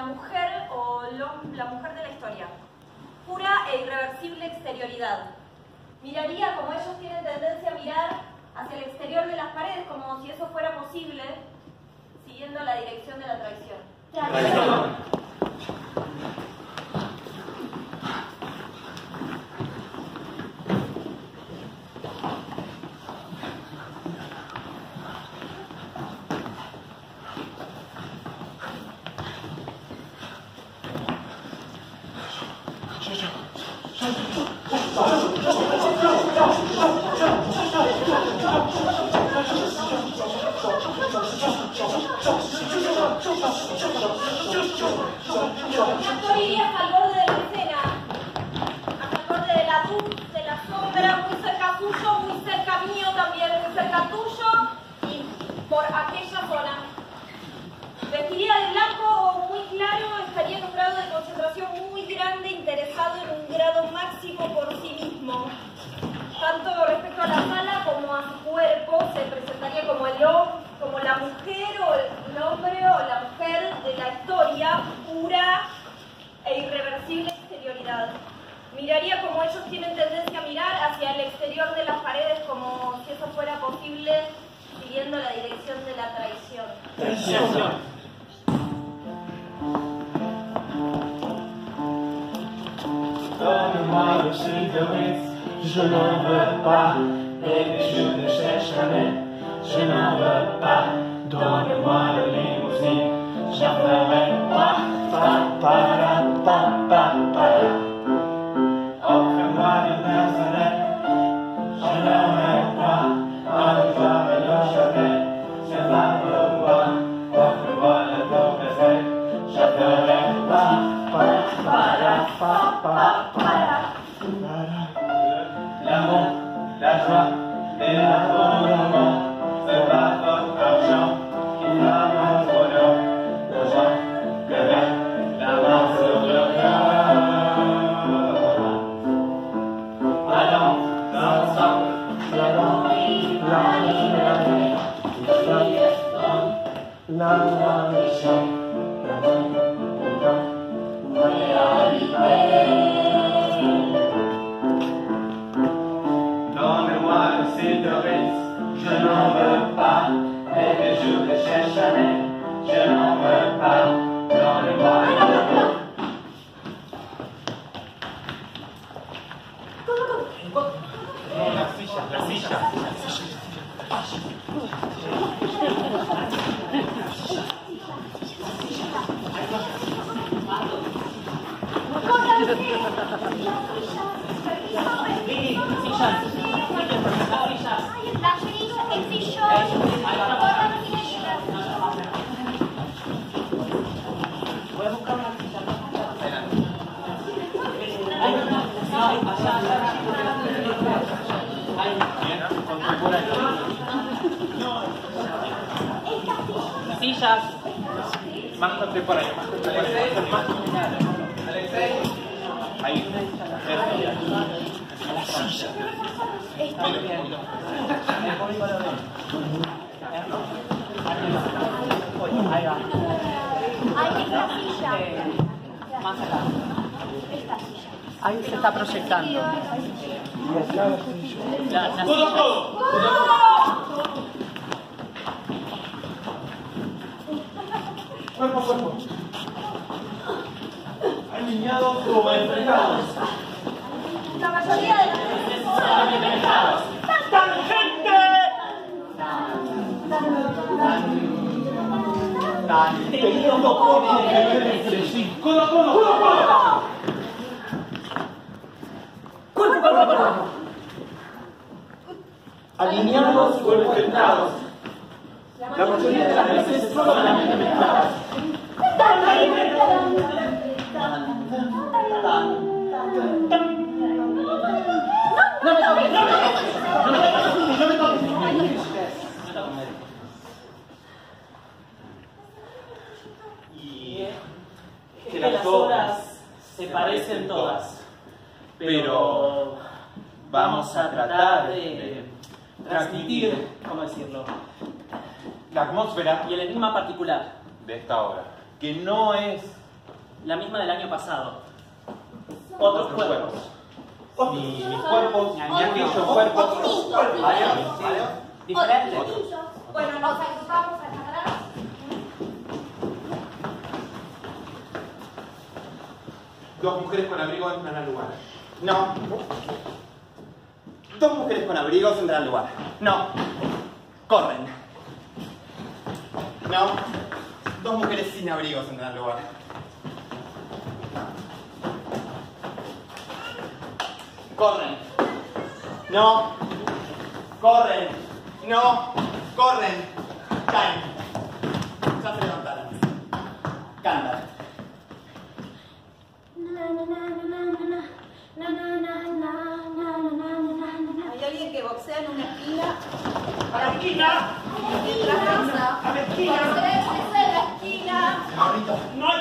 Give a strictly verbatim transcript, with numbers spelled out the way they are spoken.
mujer o lo, la mujer de la historia. Pura e irreversible exterioridad. Miraría como ellos tienen tendencia a mirar hacia el exterior de las paredes, como si eso fuera posible, siguiendo la dirección de la traición. Traición. Actor iría hasta el borde de la escena, hasta el borde de la luz, de la sombra, muy cerca tuyo, muy cerca mío también, muy cerca tuyo y por aquella zona. Vestiría de blanco o muy claro, estaría en un grado de concentración muy grande, interesado en un grado máximo por sí mismo. Tanto respecto a la sala como a su cuerpo, se presentaría como el hombre, como la mujer o el hombre o la mujer de la historia, pura e irreversible exterioridad. Miraría como ellos tienen tendencia a mirar hacia el exterior de las paredes, como si eso fuera posible, siguiendo la dirección de la traición. Traición. Donne-moi aussi de risque, je n'en veux pas, et je ne cherche jamais, je n'en veux pas. Donne-moi le limousine, j'en ferai pas, pas, para, pa, pa, para. Offre-moi le personnel, je n'en veux pas, envoie le chevet, je vais le voir. Offre-moi le tournesol, je ferai pas, pas, para, pa, pa, para. L'amour, la joie et l'abandonnement, c'est pas votre argent qui va me bonheur. Les gens que la main sur le cœur. Allons ensemble, allons vivre la vie, la vie, la vie, la Donne-moi le cédoris, je n'en veux pas, et les jours ne cherchent jamais, je n'en veux pas. Donne-moi le La silla, la silla. Sillas. Más contemporáneo, más contemporáneo. Más contemporáneo. Ahí. Ahí va. Ahí esta silla. Más acá. Esta silla. Ahí se está proyectando. La, la ¡Todo, todo! Cuerpo a cuerpo. Alineados o enfrentados. La mayoría de las veces son enfrentados. ¡Tangente! Teniendo forma de ver entre sí. ¡Codo a codo! ¡Codo a codo! ¡Cuerpo, cuerpo, cuerpo! Alineados o enfrentados. La mayoría de las veces solamente mezcladas. No me toques, no me toques. No me toques. Y que las obras se parecen todas, pero vamos a tratar de transmitir, ¿cómo decirlo?, la atmósfera y el enigma particular de esta obra, que no es La misma del año pasado. Otros cuerpos. Ni mis cuerpos, ni aquellos Otros. cuerpos. Otros. Varios, varios. Diferentes. Bueno, nos agrupamos acá atrás. Dos mujeres con abrigo entran al lugar. No. Dos mujeres con abrigos entran al lugar. No. Corren. No. Dos mujeres sin abrigos entran al lugar. Corren. No. Corren. No. Corren. Caen. Ya se levantaron. Cantan. Hay alguien que boxea en una esquina. ¡A la esquina! Mientras pasa. ¡A la esquina! Boxea en la esquina. No hay